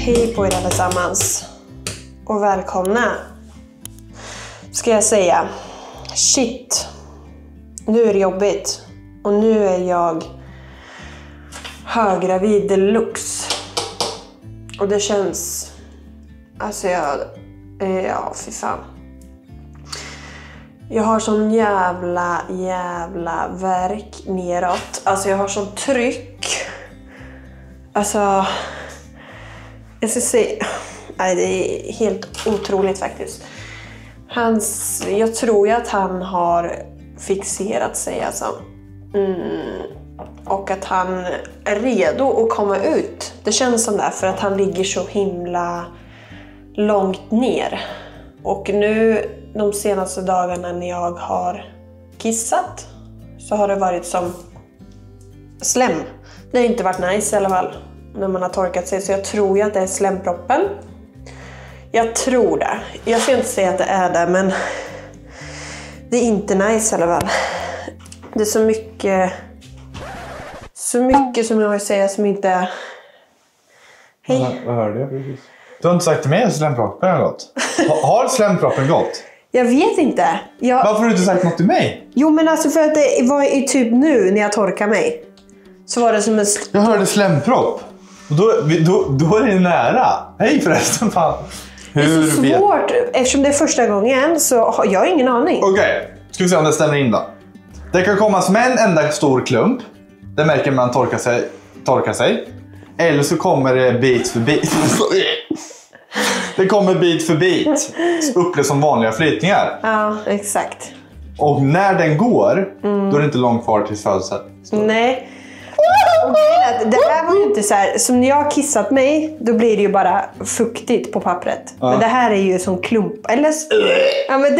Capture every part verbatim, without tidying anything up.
Hej på er allesammans. Och välkomna. Ska jag säga. Shit. Nu är det jobbigt. Och nu är jag höggravid deluxe. Och det känns... Alltså jag... Ja, fy fan. Jag har sån jävla, jävla värk neråt. Alltså jag har sån tryck. Alltså... Jag ska säga... Nej, det är helt otroligt faktiskt. Hans... Jag tror ju att han har fixerat sig alltså. Mm. Och att han är redo att komma ut. Det känns som det för att han ligger så himla långt ner. Och nu de senaste dagarna när jag har kissat så har det varit som slem. Det har inte varit nice i alla fall när man har torkat sig. Så jag tror ju att det är slemproppen. Jag tror det. Jag ska inte säga att det är det, men det är inte nice i alla fall. Det är så mycket... Så mycket som jag vill säga som inte... Hej. Vad, vad hörde jag precis? Du har inte sagt till mig att slemproppen har gått. Ha, har slemproppen gått? Jag vet inte. Jag... Varför har du inte sagt något till mig? Jo, men alltså för att det var i typ nu när jag torkar mig. Så var det som en... Jag hörde slempropp. Och då, då, då är det nära. Hej förresten, fan. Hur det är så svårt. Vet... Eftersom det är första gången så har jag ingen aning. Okej, okay. Ska vi se om det stämmer in då. Det kan komma som en enda stor klump. Det märker man torkar sig, torkar sig. Eller så kommer det bit för bit. Det kommer bit för bit. Upplevs som vanliga flytningar. Ja, exakt. Och när den går, mm. då är det inte långt kvar till födelsen. Nej. Och det här var ju inte så här. Som när jag har kissat mig, då blir det ju bara fuktigt på pappret. Ja. Men det här är ju som klump. Eller... Ja, men det...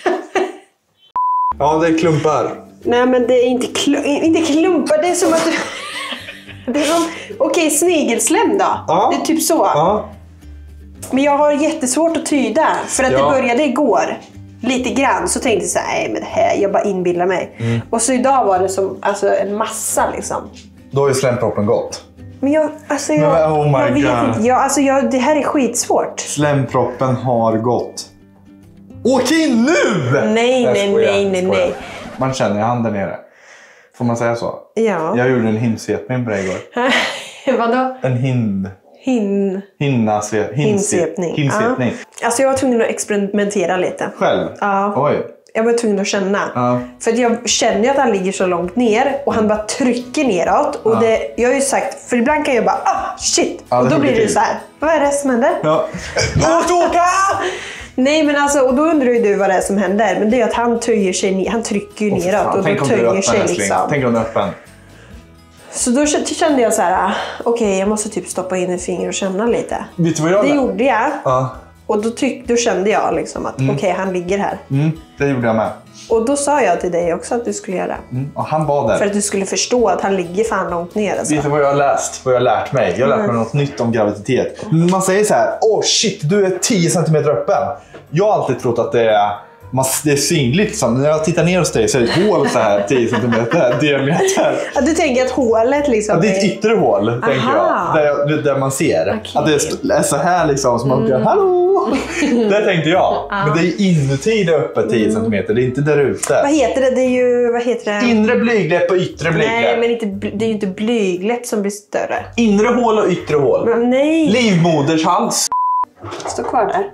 Ja, det är klumpar. Nej, men det är inte, kl- inte klumpar. Det är som att... Det är som... Okej, okay, snigelslem då. Ja. Det är typ så. Ja. Men jag har jättesvårt att tyda. För att ja. Det började igår. Lite grann. Så tänkte jag så här, nej men det här, jag bara inbillar mig. Mm. Och så idag var det som alltså, en massa liksom. Då är slemproppen gått. Men jag, alltså jag, men, oh my jag vet God. inte. Jag, alltså jag, det här är skitsvårt. Slemproppen har gått. Åk in nu! Nej, nej, nej, nej, nej. Man känner han där nere. Får man säga så? Ja. Jag gjorde en hindsvepning på det igår. Vadå? En hind. Hin... Hindsvepning. Hindsvepning. Hindsvepning. Ja. Alltså jag var tvungen att experimentera lite. Själv? Ja. Oj. Jag var tvungen att känna. Ja. För att jag känner ju att han ligger så långt ner. Och han bara trycker neråt. Och ja. det, jag har ju sagt, för ibland kan jag bara, ah shit. Ja, och då blir det ju så här, vad är det som händer? Ja. Åka! Nej, men alltså, och då undrar ju du vad det är som händer. Men det är att han töjer sig, han trycker ju neråt. Fan, och då töjer sig öppen, liksom. Tänk om du är öppen. Så då kände jag så här, okej, okay, jag måste typ stoppa in en finger och känna lite. Vet du vad jag det lär? gjorde jag. Ja. Och då, tyck, då kände jag liksom att mm. okej, okay, han ligger här. Mm, det gjorde jag med. Och då sa jag till dig också att du skulle göra. Mm, och han var där. För att du skulle förstå att han ligger fan långt ner. Alltså. Vet du vad jag har läst? Vad jag har lärt mig? Jag har lärt mig mm. något nytt om graviditet. Man säger så här, åh oh, shit, du är tio centimeter öppen. Jag har alltid trott att det är, det är synligt. Så när jag tittar ner hos dig så är det ett hål så här, tio centimeter diameter. Ja, du tänker att hålet liksom... Ja, det är ett yttre hål, Aha. tänker jag. Där, där man ser. Okay. Att det är så här liksom, som man mm. kan, hallå! Det tänkte jag. Ah. Men det är inuti det öppet tio centimeter. Det är inte där ute. Vad heter det? Det är ju, vad heter det? Inre blygläpp och yttre blygläpp. Nej, men inte, det är ju inte blygläpp som blir större. Inre hål och yttre hål. Men nej. Livmodershals. Stå kvar där.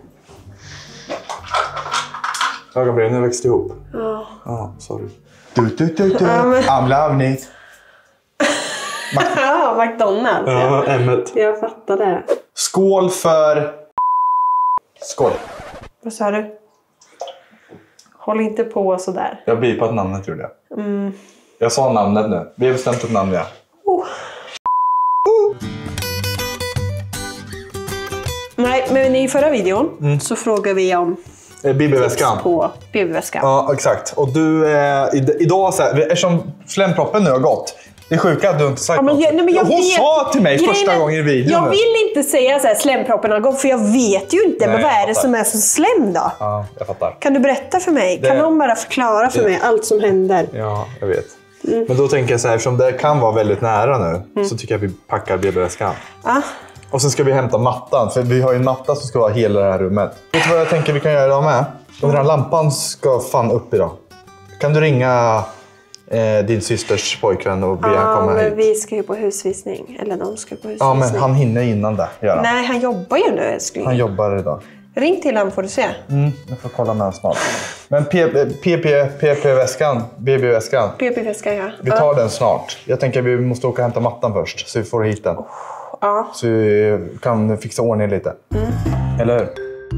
Ögonbrynen växte ihop. Ja. Ja, ah, sorry. Du, du, du, du. Ja, men... I'm loving it. Ja, McDonalds. Ja, ämnet. Jag fattar det. Skål för... Skål. Vad sa du? Håll inte på sådär. Jag blir på ett namnet, gjorde jag. Mm. Jag sa namnet nu. Vi har bestämt ett namn, ja. Oh. Oh. Nej, men i förra videon mm. så frågade vi om... B B-väskan. På B B-väskan. Ja, exakt. Och du, eh, idag, så här, eftersom slemproppen nu har gått, det är sjuka att du inte sagt ja, men jag, nej, men jag Hon vet, sa till mig grejen, första gången i videon. Jag vill inte säga så här, slemproppen har gått, för jag vet ju inte. Nej, men vad är det som är så slem då? Ja, jag fattar. Kan du berätta för mig? Det, kan någon bara förklara för det, mig allt som händer? Ja, jag vet. Mm. Men då tänker jag så här, eftersom det kan vara väldigt nära nu, mm. så tycker jag att vi packar B B-väskan. Ja. Och sen ska vi hämta mattan. För vi har ju en matta som ska vara hela det här rummet. Vet du vad jag tänker vi kan göra idag med? Den här lampan ska fan upp idag. Kan du ringa eh, din systers pojkvän och be ja, han komma men hit? vi ska ju på husvisning. Eller de ska på husvisning. Ja, men han hinner innan det. Gör han. Nej, han jobbar ju nu älskling. Han jobbar idag. Ring till honom får du se. Mm, jag får kolla med honom snart. Men P P-väskan, B B-väskan. P P-väskan, ja. Vi tar den snart. Jag tänker att vi måste åka och hämta mattan först. Så vi får hit den. Ja. Så vi kan fixa ordning lite. Mm. Eller hur?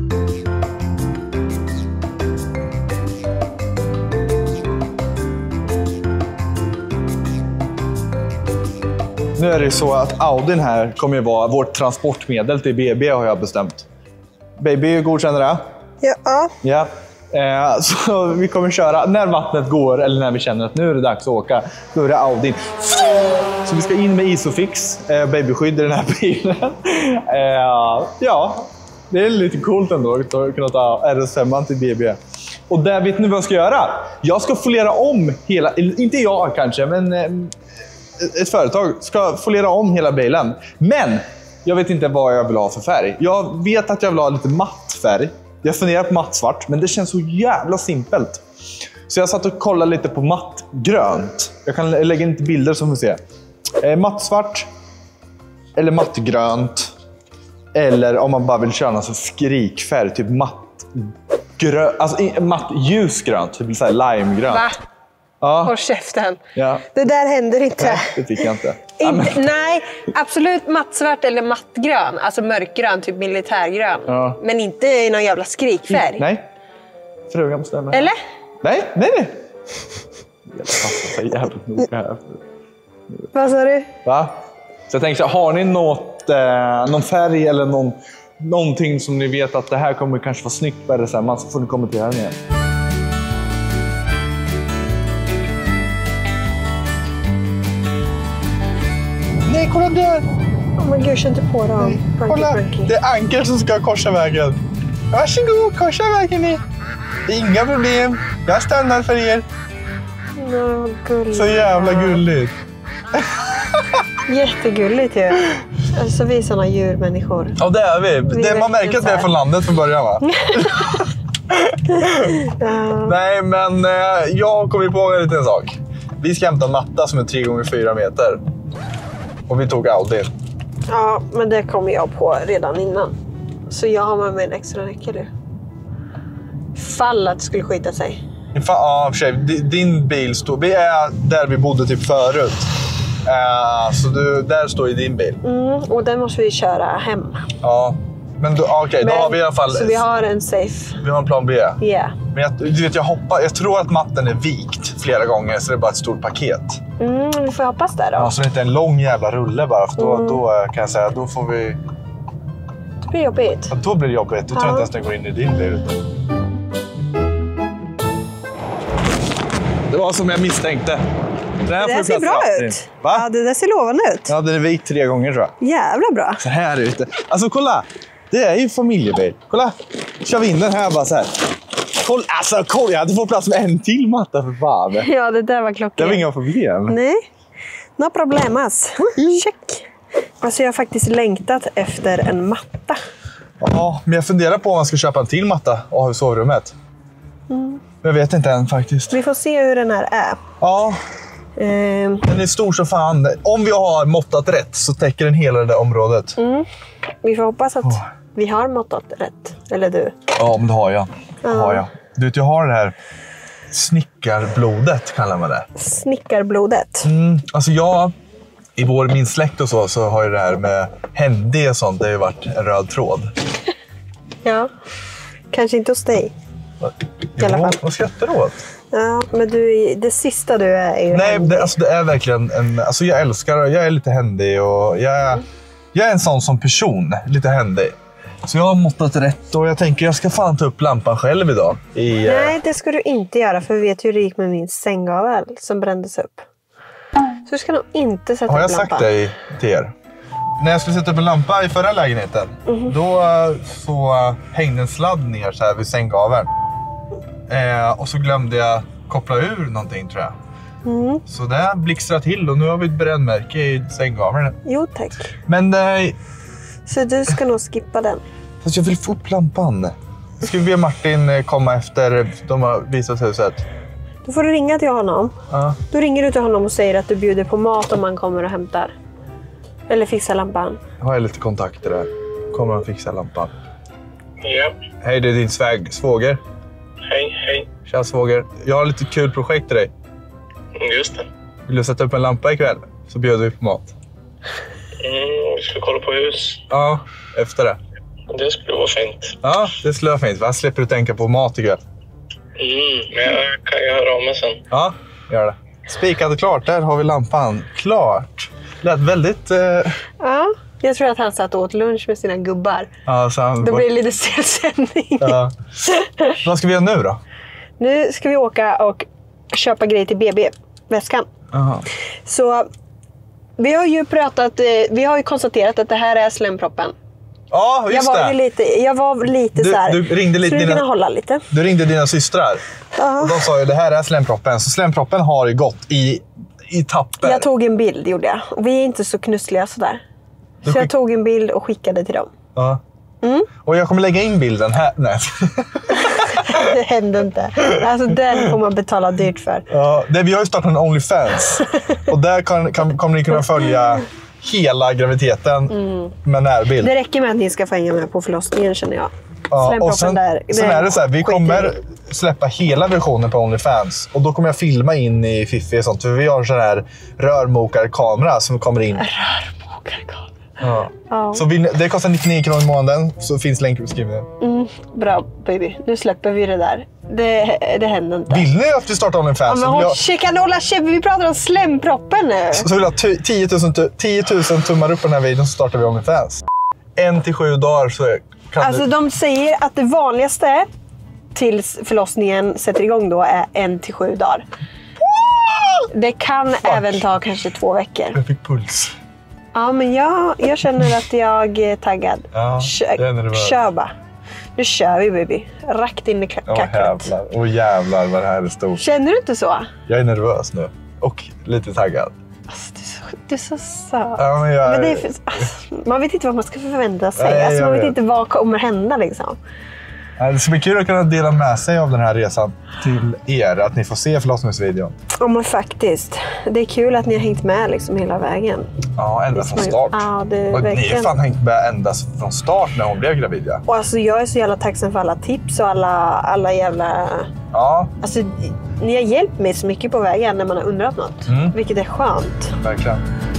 Nu är det ju så att Audin här kommer ju vara vårt transportmedel till B B har jag bestämt. Baby, godkänner det? Ja. Ja. Eh, så vi kommer köra när vattnet går eller när vi känner att nu är det dags att åka. Då är det Audin. Så vi ska in med Isofix, eh, babyskydd i den här bilen. Eh, ja, det är lite coolt ändå att kunna ta R S fem till B B. Och där vet ni vad jag ska göra? Jag ska foliera om hela, inte jag kanske, men eh, ett företag ska foliera om hela bilen. Men jag vet inte vad jag vill ha för färg. Jag vet att jag vill ha lite matt färg. Jag funderar på mattsvart, men det känns så jävla simpelt. Så jag satt och kollade lite på mattgrönt. Jag kan lägga in lite bilder som vi ser. Eh, mattsvart. Eller mattgrönt. Eller om man bara vill köra någon så skrikfärg. Typ mattgrönt. Alltså matt ljusgrönt. Typ så här limegrönt. Va? Ja. Håll käften. Ja. Det där händer inte. Nej, det fick jag inte. inte nej, absolut mattsvart eller mattgrön. Alltså mörkgrön, typ militärgrön. Ja. Men inte i någon jävla skrikfärg. Nej. Frugan bestämmer. Eller? Nej, nej, nej. Jag passar så jävligt noga här. Vad sa du? Va? Så jag tänkte, har ni något, eh, någon färg eller någon, någonting som ni vet att det här kommer kanske vara snyggt på R S M, så får ni kommentera ner. Nej, kolla där! Oh men gud, känn inte på dem. Nej, kolla, det är Ankel som ska korsa vägen. Varsågod, korsa vägen ni. Inga problem. Jag stannar för er. No, gulligt. Så jävla gulligt. Jättegulligt ju. Alltså vi är såna djurmänniskor. Ja, det är vi. vi det, man märker att vi är från landet från början, va? Ja. Nej, men eh, jag kommer på en liten sak. Vi ska hämta en matta som är tre gånger fyra meter. Och vi tog Audi. Ja, men det kom jag på redan innan. Så jag har med mig en extra nyckel nu. Fall att det skulle skita sig. Fan, ja, för sig. Din bil står... Vi är där vi bodde typ förut. Uh, så du, där står ju din bil. Mm, och den måste vi köra hem. Ja. Men okej, okay, då har vi i alla fall... Så vi har en safe. Vi har en plan B. Ja. Yeah. Men jag, du vet, jag, hoppas, jag tror att matten är vikt flera gånger, så det är bara ett stort paket. Mm, vi får hoppas det då. Ja, så det är inte en lång jävla rulle bara. För då, mm. då kan jag säga, då får vi... Det blir jobbigt. Ja, då blir det jobbigt. Då tror jag inte ens den går in i din bil. Det var som jag misstänkte. Det, här det där ser bra ut. Va? Ja, det där ser lovande ut. Ja, den är vikt tre gånger tror jag. Jävla bra. Så här ute. Alltså kolla. Det är ju familjebil. Kolla. Kör vi in den här bara så här. Kolla, alltså kolla. Jag hade fått plats med en till matta för fan. Ja, det där var klockan. Det var inga problem. Nej. No problemas. Check. Alltså jag har faktiskt längtat efter en matta. Ja, men jag funderar på om man ska köpa en till matta och ha i sovrummet. Mm. Jag vet inte än faktiskt. Vi får se hur den här är. Ja. Um. Den är stor som fan. Om vi har måttat rätt så täcker den hela det där området. Mm. Vi får hoppas att oh. vi har måttat rätt. Eller du. Ja, men det har jag. Det uh. har jag. Du vet, jag har det här snickarblodet kallar man det. Snickarblodet? Mm, alltså jag... I vår, min släkt och så, så har ju det här med hände och sånt, det har ju varit en röd tråd. Ja, kanske inte hos dig. I alla fall. Vad skrattar du åt? Ja, men du, det sista du är är ju Nej, det, alltså det är verkligen en... Alltså jag älskar, jag är lite händig och jag, mm. jag är en sån som person, lite händig. Så jag har måttat rätt och jag tänker jag ska fan ta upp lampan själv idag. I, Nej, det ska du inte göra för vi vet hur det gick med min sänggavel som brändes upp. Så du ska nog inte sätta upp lampan. Har jag sagt det till er? När jag skulle sätta upp en lampa i förra lägenheten, mm. då så hängde en sladd ner så här vid sänggaveln. Eh, och så glömde jag koppla ur någonting tror jag. Mm. Så det blixtrar till och nu har vi ett brännmärke i sänggaveln. Jo tack. Men eh, Så du ska nog skippa den. Fast jag vill få upp lampan. Ska vi be Martin komma efter de har visat huset? Då får du ringa till honom. Ja. Då ringer du till honom och säger att du bjuder på mat om han kommer och hämtar. Eller fixar lampan. Jag har lite kontakter där. Kommer han fixa lampan? Ja. Hej, det är din sväg, svåger. Hej, hej. Tja svåger. Jag har lite kul projekt till dig. Just det. Vill du sätta upp en lampa ikväll? Så bjuder vi på mat. Mm, vi ska kolla på hus. Ja, efter det. Det skulle vara fint. Ja, det skulle vara fint. Vad slipper du tänka på mat ikväll? Mm, men jag kan ju höra av mig sen. Ja, gör det. Spikat och klart. Där har vi lampan. Klart. Lät väldigt... Eh... Ja, jag tror att han satt och åt lunch med sina gubbar. Ja, så han... Då blir det lite stelsändning. Ja. Vad ska vi göra nu då? Nu ska vi åka och köpa grejer till B B-väskan. Aha. Så vi har ju pratat, vi har ju konstaterat att det här är slemproppen. Ja, just jag var det. Ju lite, jag var lite Du- så här. du ringde lite skulle dina- kunna hålla lite. Du ringde dina systrar. Ja. Och de sa ju det här är slemproppen. Så slemproppen har ju gått i, i tapper. Jag tog en bild, gjorde jag. Och vi är inte så knussliga sådär. Du Så jag skick- tog en bild och skickade till dem. Ja. Mm. Och jag kommer lägga in bilden här. Nej. Det hände inte. Alltså den får man betala dyrt för. Ja, det, vi har ju startat en OnlyFans. Och där kan, kan, kommer ni kunna följa hela graviditeten Mm. med närbild. Det räcker med att ni ska få hänga med på förlossningen, känner jag. Ja, Slemproppen och sen, där, sen är det så här, vi skiter kommer i. släppa hela versionen på OnlyFans. Och då kommer jag filma in i Fiffi och sånt. För vi har en sån här rörmokarkamera som kommer in. Rörmokarkamera. Ja. Ja. Så vill, det kostar nittionio kronor i månaden. Så finns länk i beskrivningen. Mm, bra baby, nu släpper vi det där. Det, det händer inte. Vill ni att vi startar Ja, OnlyFans? men så, vill håll, jag, jag... kan du hålla käft? Vi pratar om slemproppen nu. så vill jag ha tu- tio tusen, tu- tio tusen tummar upp på den här videon så startar vi OnlyFans. En till sju dagar så kan Alltså du... de säger att det vanligaste tills förlossningen sätter igång då är en till sju dagar. Det kan även ta kanske två veckor. Jag fick puls. Ja, men jag, jag känner att jag är taggad. Ja, Kö, jag är nervös. kör bara. Nu kör vi baby. Rakt in i ka- Åh kacklet. jävlar. Åh jävlar vad det här är stort. Känner du inte så? Jag är nervös nu. Och lite taggad. Alltså, du, är så, du är så söt. Ja, men jag... Men det är för, alltså, man vet inte vad man ska förvänta sig. Nej, alltså, jag man vet vet. inte vad kommer hända liksom. Ja, det ska bli kul att kunna dela med sig av den här resan till er. Att ni får se förlossningsvideon. Ja, men faktiskt. Det är kul att ni har hängt med liksom hela vägen. Ja, ända Det från som start. har- Ja, det är Och ni har verkligen. fan hängt med ända från start när hon blev gravid. Ja. Och alltså, jag är så jävla tacksam för alla tips och alla, alla jävla... Ja, Alltså, ni har hjälpt mig så mycket på vägen när man har undrat något. Mm. Vilket är skönt. verkligen.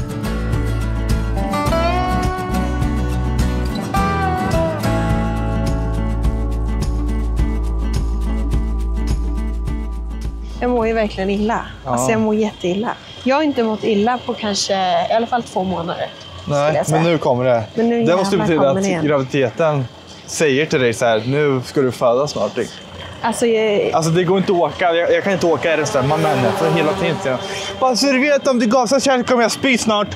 Jag mår ju verkligen illa. Ja. Alltså jag mår jätteilla. Jag har inte mått illa på kanske i alla fall två månader. skulle Nej, jag säga. men nu kommer det. Men nu det måste jävlar betyda kommer det igen. att graviditeten säger till dig så här, nu ska du föda snart. Alltså, jag, Alltså det går inte att åka, jag, jag kan inte åka i resten med henne för hela tiden. Så jag, bara så du vet, om du gasar kärring kommer jag spy snart.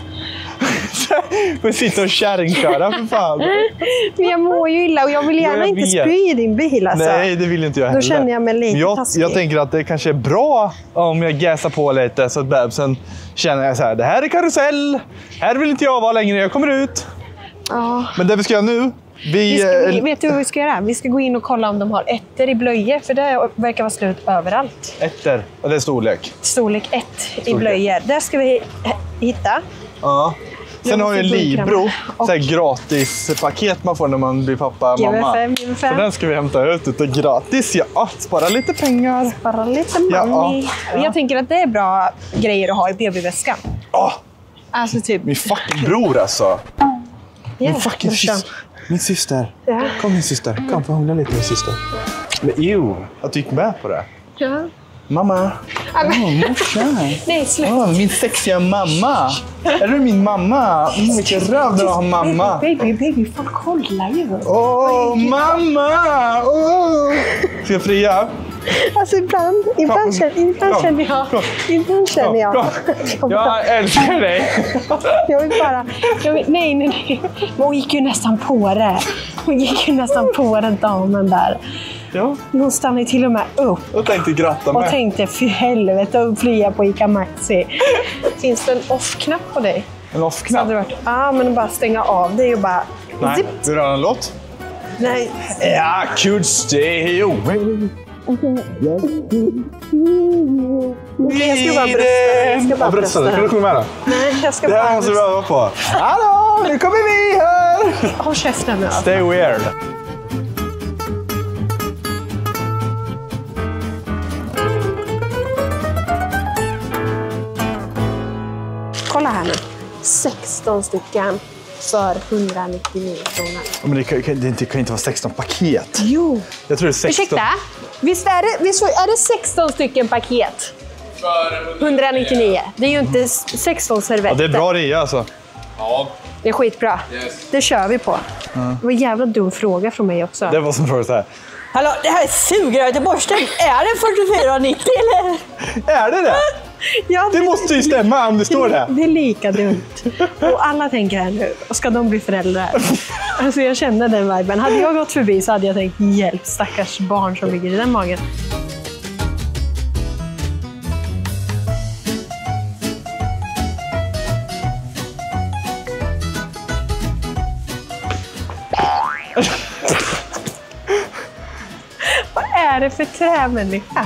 Får sitta och kärringköra för fan. men jag mår ju illa och jag vill gärna jag inte vet. spy i din bil. Alltså. Nej, det vill inte jag Då heller. känner jag mig lite Men jag, taskig. jag tänker att det kanske är bra om jag gasar på lite så att bebisen känner jag så här, det här är karusell. Här vill inte jag vara längre, jag kommer ut. Ja. Men det vi ska göra nu, vi... Vi ska, eh, vet du vad vi ska göra? Vi ska gå in och kolla om de har ettor i blöjor. För det verkar vara slut överallt. Ettor, och det är storlek. Storlek ett i blöjor. Där ska vi h- hitta. Ja. Sen Jag har jag en måste bunkra Libro, mig. Och- så här gratispaket man får när man blir pappa G V mamma. fem, G V fem. Så den ska vi hämta ut utav gratis. Ja, spara lite pengar. Bara lite Ja, money. ja. Jag tänker att det är bra grejer att ha i B B-väskan. Åh, Alltså typ... min fucking bror alltså. Min Ja, fucking brorsan. syster. Min syster. Ja. Kom min syster. Kom, få hångla lite med syster. Men ew, att du gick med på det. Ja. Mamma. Ah, men- Åh, morsan. Nej, sluta. Åh, min sexiga mamma. Är du min mamma? Mm, vilken röv när du har mamma. Baby, baby, folk kollar ju. Åh, mamma! Åh. Ska jag fria? Alltså ibland, ibland, Kom. känner, ibland Kom. känner jag... Kom. Ibland känner jag... Kom. Jag, Jag älskar dig. jag vill bara... Jag vill, nej, nej, nej. Men hon gick ju nästan på det. Hon gick ju nästan på den damen där. Ja, Hon stannade till och med upp. och tänkte gratta Och mig. tänkte, fy helvete, och fria på Ica Maxi. Finns det en off-knapp på dig? En off-knapp? Ja, ah, men bara stänga av det och bara... Nej, Zip. du rör en låt? Nej. I could stay away. Okay, jag ska bara brösta. Jag ska bara ja, brösta. brösta. Kan du sjunga med då? Nej, jag ska det bara här måste vi öva på. Hallå, nu kommer vi här! Håll käften nu. Stay weird. Kolla här nu. sexton stycken för etthundranittionio kronor. Men det kan, det kan inte vara sexton paket. Jo. Jag tror det är sexton. Ursäkta? Visst är det, visst är det sexton stycken paket? etthundranittionio. Det är ju inte sexton servetter. Ja, det är bra rea alltså. Ja. Det är skitbra. Yes. Det kör vi på. Mm. Det var en jävla dum fråga från mig också. Det var som fråga så här. Hallå, det här är sugröret i borsten. Är det fyrtiofyra nittio eller? Är det det? Ja, det måste ju stämma om det står det. Det är lika dumt. Och alla tänker här nu, och ska de bli föräldrar? Alltså jag känner den viben. Hade jag gått förbi så hade jag tänkt, hjälp stackars barn som ligger i den magen. Vad är det för trämänniska?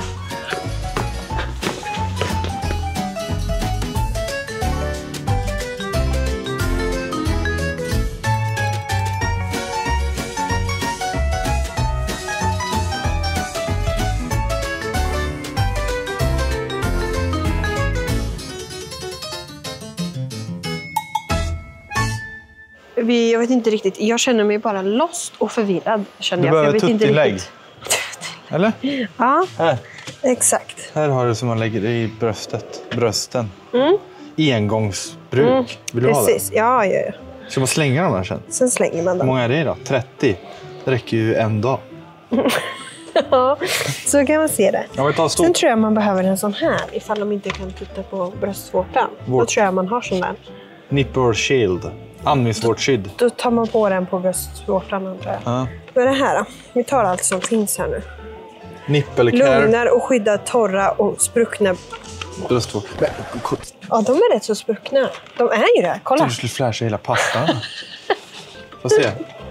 Vi, jag vet inte riktigt. Jag känner mig bara lost och förvirrad. Känner du jag, behöver jag vet inte tuttinlägg. riktigt. Eller? Ja, här. Exakt. Här har du som man lägger i bröstet. Brösten. Mm. Engångsbruk. Mm. Vill du Precis. ha det? Ja, ja, ja. Ska man slänga dem där sen? Sen slänger man Hur dem. många är det då? trettio. Det räcker ju en dag. Ja, så kan man se det. Jag vill ta stor. Sen tror jag man behöver en sån här ifall de inte kan titta på bröstvårtan. Vårt. Då tror jag man har sån där. Nipple shield. Andningsvårdsskydd. Då tar man på den på bröstvårtan, antar jag. Ja. Vad är det här då? Vi tar allt som finns här nu. Nippelcare. Lugnar och skyddar torra och spruckna. Bröstvård. Ja, de är rätt så spruckna. De är ju det. Kolla. Du skulle flasha hela pastan. Får se.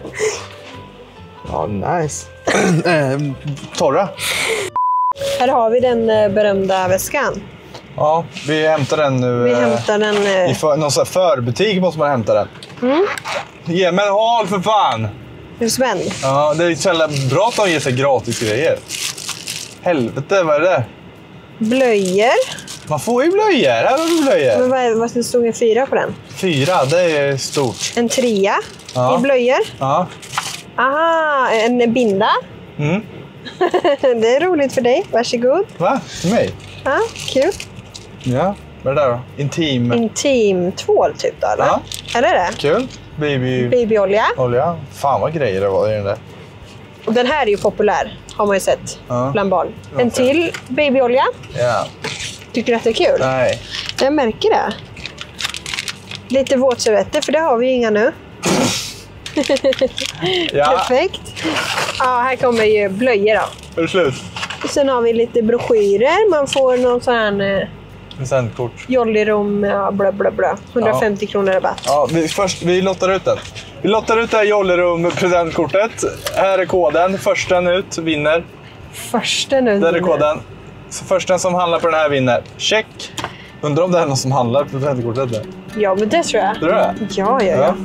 Ja, nice. eh, torra. Här har vi den eh, berömda väskan. Ja, vi hämtar den nu. Vi eh, hämtar den... Eh... I för, någon sån här förbutik måste man hämta den. Mm. Ge mig en hal för fan! Sven. Ja, det är så jävla bra att de ger sig gratis grejer. Helvete, vad är det? Blöjor. Man får ju blöjor. Här har du blöjor. Men vad, är, vad stod en fyra på den? Fyra, det är stort. En trea Ja. i blöjor. Ja. Aha, en binda. Mm. Det är roligt för dig. Varsågod. Va? Till mig? Ja, kul. Ja. Vad är det där då? Intim. Intimtvål typ då, eller? Ja. Är det det? Kul. Baby. Babyolja. Olja. Fan vad grejer det var i den där. Och den här är ju populär, har man ju sett Ja. bland barn. Ja, En till babyolja. Ja. Tycker du att det är kul? Nej. Jag märker det. Lite våtservetter, för det har vi ju inga nu. Ja. Perfekt. Ja, här kommer ju blöjor då. Är det slut? Och sen har vi lite broschyrer. Man får någon sån här eh, Presentkort. Jollyrom, ja, blö, blö, blö. hundrafemtio kronor rabatt. Ja, vi, först, vi lottar ut den. Vi lottar ut det här Jollyrum presentkortet. Här är koden. Försten ut vinner. Första nu. Där är koden. Så försten som handlar på den här vinner. Check. Undrar om det är någon som handlar på presentkortet där. Ja, men det tror jag. Tror du det? Ja, ja, ja. Ja.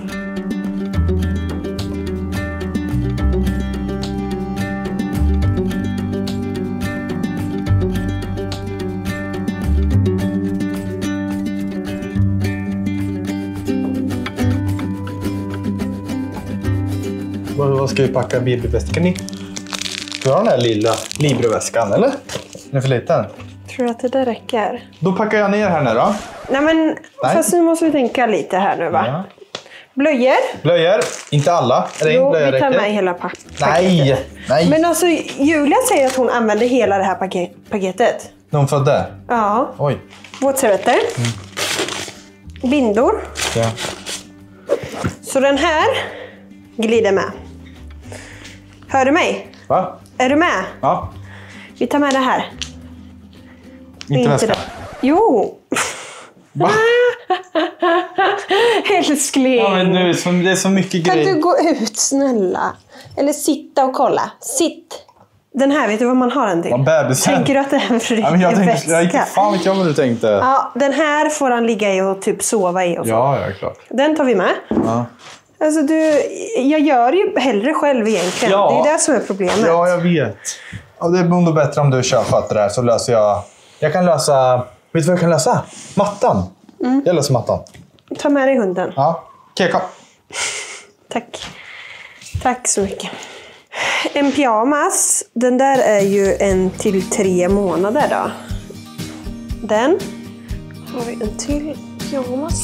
Vad ska vi packa babyväskan i? Du har den här lilla Libro-väskan, eller? Den är för liten. Tror du att det där räcker? Då packar jag ner här nu då. Nej, men Nej. fast nu måste vi tänka lite här nu, va? Ja. Blöjor. Blöjor. Inte alla. Är det Jo, blöjor vi tar räcker? med hela pack Nej, paketet. nej. Men alltså, Julia säger att hon använde hela det här paket paketet. När hon födde? Ja. Oj. Våtservetter. Mm. Bindor. Ja. Så den här glider med. Hör du mig? Va? Är du med? Ja. Vi tar med det här. Inte väskan. det. Jo! Va? Älskling. Ja, men nu, det är så mycket Kan grejer. du gå ut, snälla? Eller sitta och kolla. Sitt. Den här, vet du vad man har den till? Ja, bebisen. Tänker du att det är för Ja, men jag en tänkte, väska? jag gick fan vet jag vad du tänkte. Ja, den här får han ligga i och typ sova i och så. Ja, ja, klart. Den tar vi med. Ja. Alltså du, jag gör ju hellre själv egentligen. Ja. Det är det som är problemet. Ja, jag vet. Ja, det är nog bättre om du körsköter det här så löser jag... Jag kan lösa... Vet du vad jag kan lösa? Mattan. Mm. Jag löser mattan. Ta med dig hunden. Ja. Okej, kom. Tack. Tack så mycket. En pyjamas. Den där är ju en till tre månader då. Den. Har vi en till pyjamas.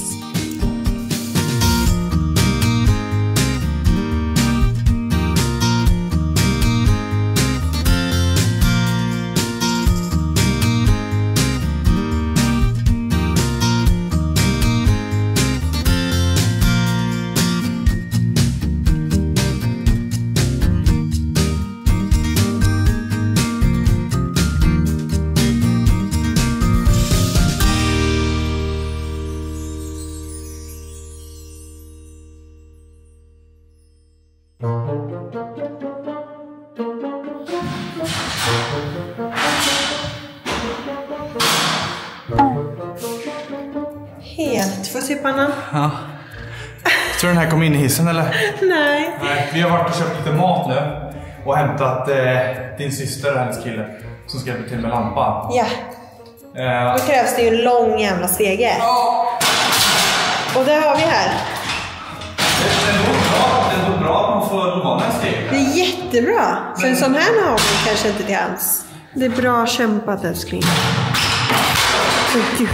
Helt. Får jag se pannan? Ja. Tror du den här kom in i hissen eller? Nej. Nej, vi har varit och köpt lite mat nu. Och hämtat eh, din syster och hennes kille. Som ska hjälpa till med lampan. Ja. Eh, Då krävs det ju en lång jävla stege. ja. Och det har vi här. Det är nog bra, det är nog bra att man får låna en steg. Det är jättebra. För en sån här har vi kanske inte till hands. Det är bra kämpat, älskling. Åh, gud.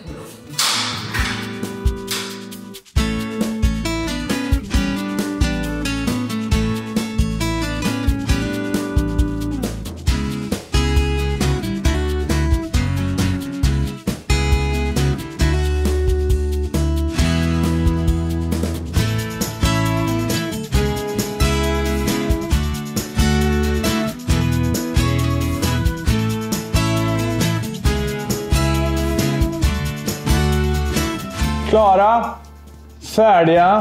Klara. Färdiga.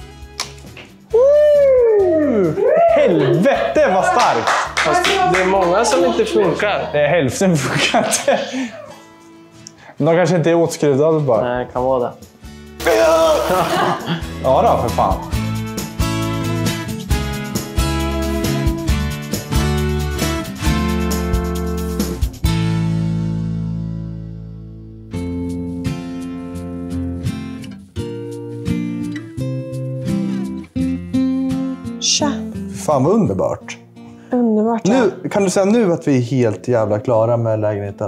Woo! Helvete vad starkt! Fast det är många som inte funkar. Det är hälften funkar inte. De kanske inte är åtskruvade bara. Nej, kan vara det. Ja då, för fan. Tja. Fan vad underbart. Underbart. Ja. Nu, kan du säga nu att vi är helt jävla klara med lägenheten?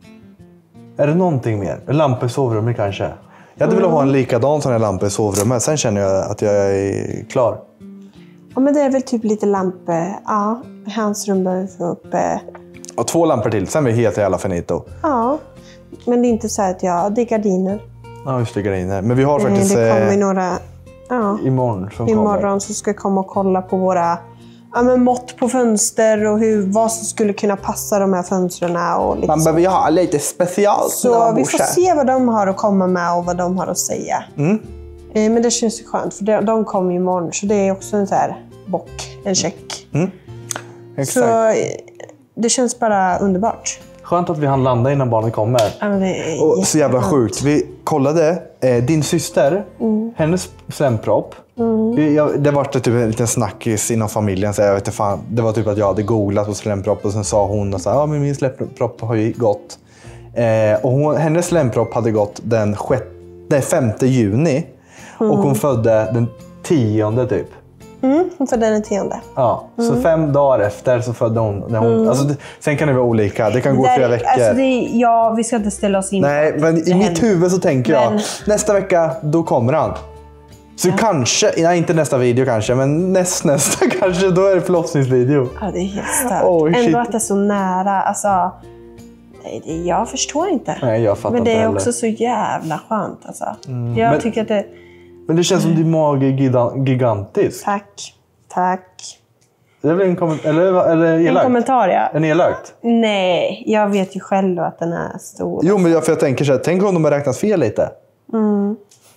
Är det någonting mer? En lampa i sovrummet kanske? Jag hade velat ha en likadan sån här lampa i sovrummet. Sen känner jag att jag är klar. Ja, men det är väl typ lite lampor. Ja, hans rum behöver få upp. Eh... Och två lampor till, sen är vi helt jävla finito. Ja, men det är inte så här att jag... Det är gardiner. Ja, just det, gardiner. Men vi har Nej, faktiskt... det kommer eh, några... Ja. Imorgon som Imorgon kommer. så ska jag komma och kolla på våra ja, men mått på fönster och hur, vad som skulle kunna passa de här fönstren. Och lite Man så. behöver ju ha lite speciellt. Så vi får se vad de har att komma med och vad de har att säga. Mm. Eh, Men det känns ju skönt för de, de kommer imorgon så det är också en så här bock, en check. Mm. Exakt. Så eh, det känns bara underbart. Skönt att vi hann landa innan barnen kommer. Ja, men det är Och så jävla jätteskönt. sjukt. Vi kollade, eh, din syster, Mm. hennes slempropp. Vi- Jag, det var typ en liten snackis inom familjen. Så jag vet inte fan, det var typ att jag hade googlat på slempropp och sen sa hon att ja, men min slempropp har ju gått. Eh, och hon, hennes slempropp hade gått den sjätte, nej, femte juni. Och hon födde den tionde typ. Mm, hon födde den tionde. Ja, så fem dagar efter så födde hon. När hon alltså, det, sen kan det vara olika. Det kan gå Där- flera veckor. Alltså det, ja, vi ska inte ställa oss in på Nej, att men det i mitt händer. huvud så tänker jag Men- nästa vecka, då kommer han. Så kanske, nej inte nästa video kanske, men näst, nästa kanske, då är det förlossningsvideo. Ja, det är helt stört. Oh, shit. Ändå att det är så nära. Alltså, nej, det, jag förstår inte. Nej, jag fattar men det inte är heller. också så jävla skönt. Alltså. jag men- tycker att det... Men det känns som din mage är gida- gigantisk. Tack. Tack. Det är väl en kommentar, eller, eller En elakt? kommentar, ja. En elakt? Nej, jag vet ju själv att den är stor. Jo, men jag, för jag tänker så här, tänk om de har räknat fel lite.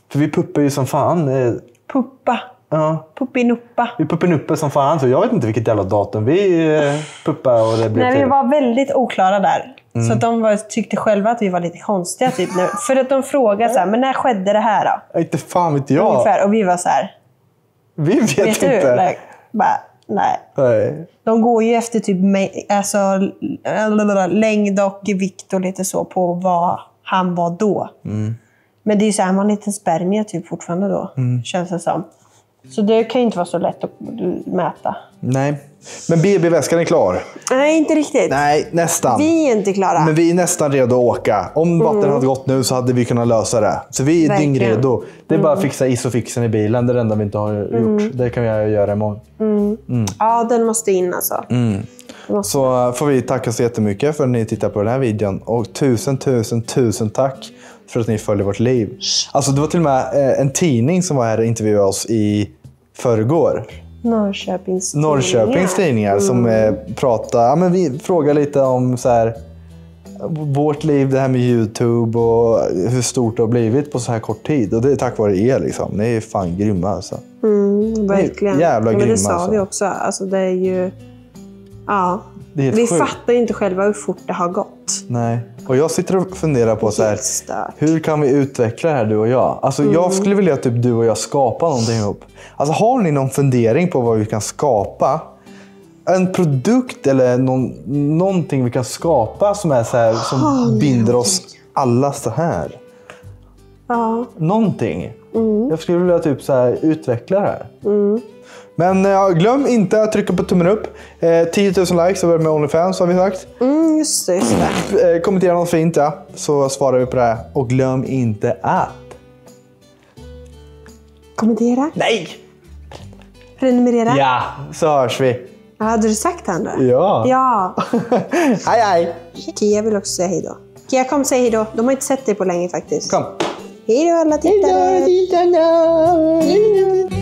För vi puppar ju som fan. Eh, Puppa. ja. Puppinuppa. Vi puppar uppe som fan. Så jag vet inte vilket jävla datum vi eh, puppar och det blev Nej, vi till. var väldigt oklara där. Mm. Så att de var, tyckte själva att vi var lite konstiga. Typ, när, för att de frågade så här, men när skedde det här då? Inte fan vet jag. Ungefär. Och vi var så här, Vi vet, vet inte. du? Like, bara, nej. Nej. De går ju efter typ alltså, längd och vikt och lite så på vad han var då. Mm. Men det är ju så här, man har en liten spermie typ fortfarande då. Mm. Känns det som. Så det kan ju inte vara så lätt att mäta. Nej. Men B B-väskan är klar. Nej, inte riktigt. Nej, nästan. Vi är inte klara. Men vi är nästan redo att åka. Om vatten mm. hade gått nu så hade vi kunnat lösa det. Så vi är dyngredo. Det är mm. bara att fixa isofixen i bilen. Det är det enda vi inte har mm. gjort. Det kan vi göra imorgon. Mm. Mm. Ja, den måste in alltså. Mm. Måste. Så får vi tacka så jättemycket för att ni tittar på den här videon. Och tusen, tusen, tusen tack för att ni följer vårt liv. Alltså det var till och med en tidning som var här och intervjuade oss i förrgår. Norrköpings tidningar. Norrköpings tidningar mm. som eh, pratar, ja, men vi frågar lite om så här, vårt liv, det här med YouTube och hur stort det har blivit på så här kort tid. Och det är tack vare er liksom. Ni är fan grymma alltså. Mm, verkligen. Jävla grymma. Men det sa alltså. vi också. Alltså det är ju, ja. Det är vi sjukt. fattar ju inte själva hur fort det har gått. Nej. Och jag sitter och funderar på så här, hur kan vi utveckla det här du och jag? Alltså mm. jag skulle vilja att typ du och jag skapar någonting ihop. Alltså har ni någon fundering på vad vi kan skapa? En produkt eller någon, någonting vi kan skapa som är så här, som oh, binder oss alla så här. Ja. Någonting. Mm. Jag skulle vilja typ så här utveckla det här. Mm. Men ja, glöm inte att trycka på tummen upp. Eh, tio tusen likes över med OnlyFans har vi sagt. Mm, just det, just det. Eh, kommentera något fint, ja. Så svarar vi på det här. Och glöm inte att... Kommentera? Nej! Prenumerera? Ja, så hörs vi. Ja, hade du sagt han då? Ja. Ja. Hej, hej. Kia vill också säga hej då. Kia, kom säg hej då. De har inte sett dig på länge faktiskt. Kom. Hej då alla tittare. Hej då, tittarna.